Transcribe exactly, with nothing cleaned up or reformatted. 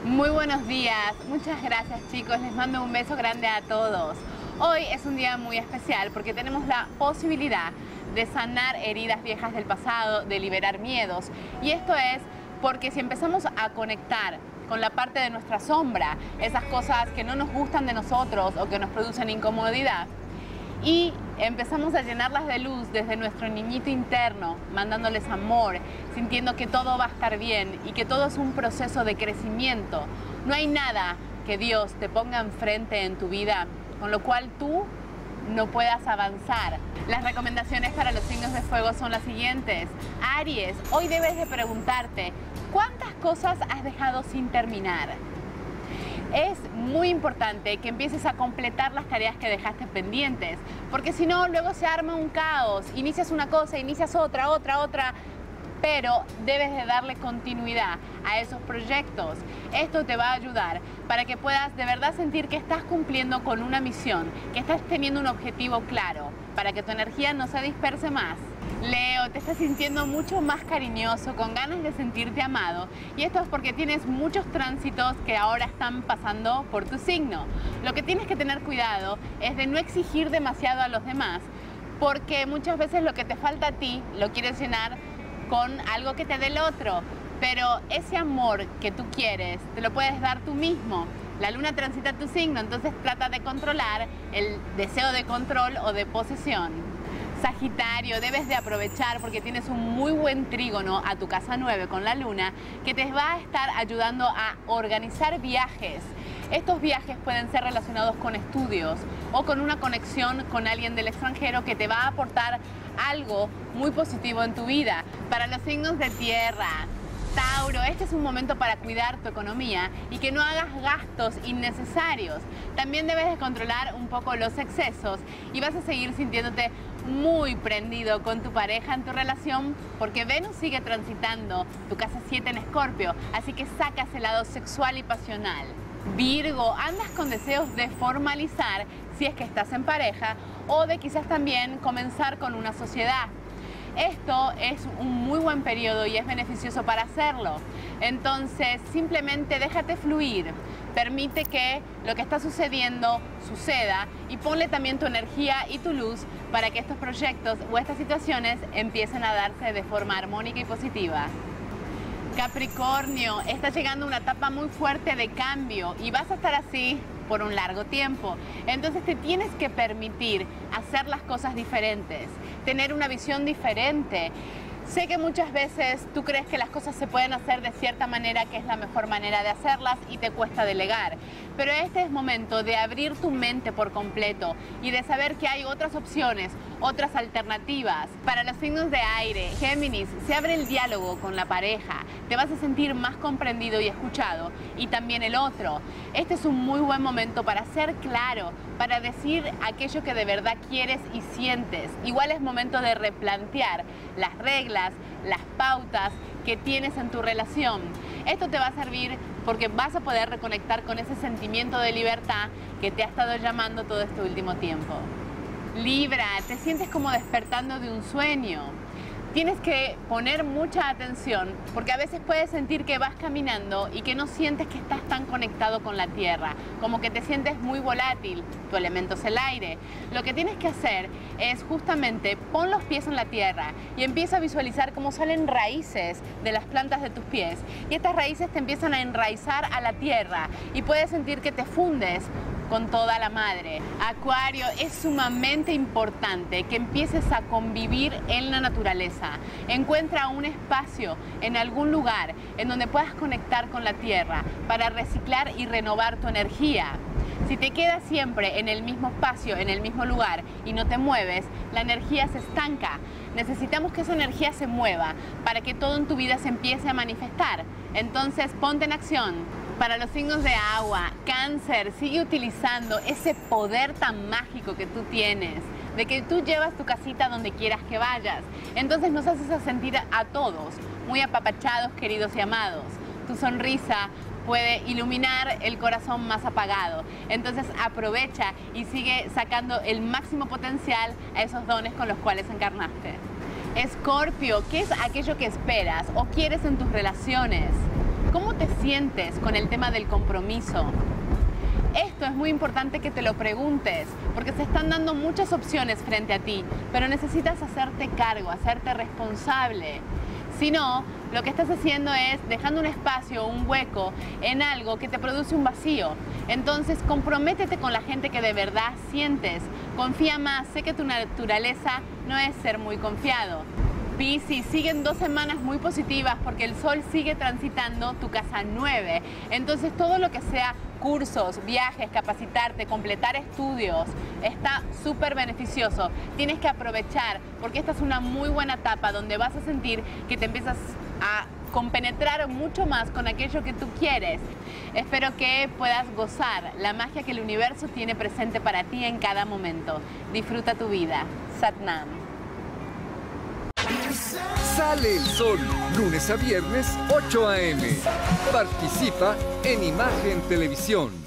Muy buenos días, muchas gracias chicos, les mando un beso grande a todos. Hoy es un día muy especial porque tenemos la posibilidad de sanar heridas viejas del pasado, de liberar miedos. Y esto es porque si empezamos a conectar con la parte de nuestra sombra, esas cosas que no nos gustan de nosotros o que nos producen incomodidad, y empezamos a llenarlas de luz desde nuestro niñito interno, mandándoles amor, sintiendo que todo va a estar bien y que todo es un proceso de crecimiento. No hay nada que Dios te ponga enfrente en tu vida, con lo cual tú no puedas avanzar. Las recomendaciones para los signos de fuego son las siguientes. Aries, hoy debes de preguntarte, ¿cuántas cosas has dejado sin terminar? Es muy importante que empieces a completar las tareas que dejaste pendientes, porque si no, luego se arma un caos. Inicias una cosa, inicias otra, otra, otra, pero debes de darle continuidad a esos proyectos. Esto te va a ayudar para que puedas de verdad sentir que estás cumpliendo con una misión, que estás teniendo un objetivo claro, para que tu energía no se disperse más. Leo, te estás sintiendo mucho más cariñoso, con ganas de sentirte amado, y esto es porque tienes muchos tránsitos que ahora están pasando por tu signo. Lo que tienes que tener cuidado es de no exigir demasiado a los demás, porque muchas veces lo que te falta a ti lo quieres llenar con algo que te dé el otro, pero ese amor que tú quieres te lo puedes dar tú mismo. La luna transita tu signo, entonces trata de controlar el deseo de control o de posesión. Sagitario, debes de aprovechar porque tienes un muy buen trígono a tu casa nueve con la luna que te va a estar ayudando a organizar viajes. Estos viajes pueden ser relacionados con estudios o con una conexión con alguien del extranjero que te va a aportar algo muy positivo en tu vida. Para los signos de tierra, Tauro, este es un momento para cuidar tu economía y que no hagas gastos innecesarios. También debes de controlar un poco los excesos y vas a seguir sintiéndote muy prendido con tu pareja en tu relación porque Venus sigue transitando tu casa siete en Escorpio, así que sacas el lado sexual y pasional. Virgo, andas con deseos de formalizar si es que estás en pareja o de quizás también comenzar con una sociedad. Esto es un muy buen periodo y es beneficioso para hacerlo. Entonces, simplemente déjate fluir. Permite que lo que está sucediendo suceda y ponle también tu energía y tu luz para que estos proyectos o estas situaciones empiecen a darse de forma armónica y positiva. Capricornio, está llegando una etapa muy fuerte de cambio y vas a estar así por un largo tiempo. Entonces te tienes que permitir hacer las cosas diferentes, tener una visión diferente. Sé que muchas veces tú crees que las cosas se pueden hacer de cierta manera, que es la mejor manera de hacerlas y te cuesta delegar. Pero este es momento de abrir tu mente por completo y de saber que hay otras opciones, otras alternativas. Para los signos de aire, Géminis, se abre el diálogo con la pareja, te vas a sentir más comprendido y escuchado, y también el otro. Este es un muy buen momento para ser claro, para decir aquello que de verdad quieres y sientes. Igual es momento de replantear las reglas, las pautas que tienes en tu relación. Esto te va a servir porque vas a poder reconectar con ese sentimiento de libertad que te ha estado llamando todo este último tiempo. Libra, te sientes como despertando de un sueño. Tienes que poner mucha atención porque a veces puedes sentir que vas caminando y que no sientes que estás tan conectado con la tierra, como que te sientes muy volátil, tu elemento es el aire. Lo que tienes que hacer es justamente pon los pies en la tierra y empieza a visualizar cómo salen raíces de las plantas de tus pies y estas raíces te empiezan a enraizar a la tierra y puedes sentir que te fundes con toda la madre. Acuario, es sumamente importante que empieces a convivir en la naturaleza. Encuentra un espacio en algún lugar en donde puedas conectar con la tierra para reciclar y renovar tu energía. Si te quedas siempre en el mismo espacio, en el mismo lugar y no te mueves, la energía se estanca. Necesitamos que esa energía se mueva para que todo en tu vida se empiece a manifestar. Entonces, ponte en acción. Para los signos de agua, Cáncer, sigue utilizando ese poder tan mágico que tú tienes, de que tú llevas tu casita donde quieras que vayas. Entonces nos haces a sentir a todos muy apapachados, queridos y amados. Tu sonrisa puede iluminar el corazón más apagado. Entonces aprovecha y sigue sacando el máximo potencial a esos dones con los cuales encarnaste. Escorpio, ¿qué es aquello que esperas o quieres en tus relaciones? ¿Cómo te sientes con el tema del compromiso? Esto es muy importante que te lo preguntes, porque se están dando muchas opciones frente a ti, pero necesitas hacerte cargo, hacerte responsable. Si no, lo que estás haciendo es dejando un espacio, un hueco en algo que te produce un vacío. Entonces, comprométete con la gente que de verdad sientes. Confía más, sé que tu naturaleza no es ser muy confiado. Piscis, siguen dos semanas muy positivas porque el Sol sigue transitando tu casa nueve. Entonces, todo lo que sea cursos, viajes, capacitarte, completar estudios, está súper beneficioso. Tienes que aprovechar porque esta es una muy buena etapa donde vas a sentir que te empiezas a compenetrar mucho más con aquello que tú quieres. Espero que puedas gozar la magia que el universo tiene presente para ti en cada momento. Disfruta tu vida. Satnam. Sale el sol, lunes a viernes, ocho a eme Participa en Imagen Televisión.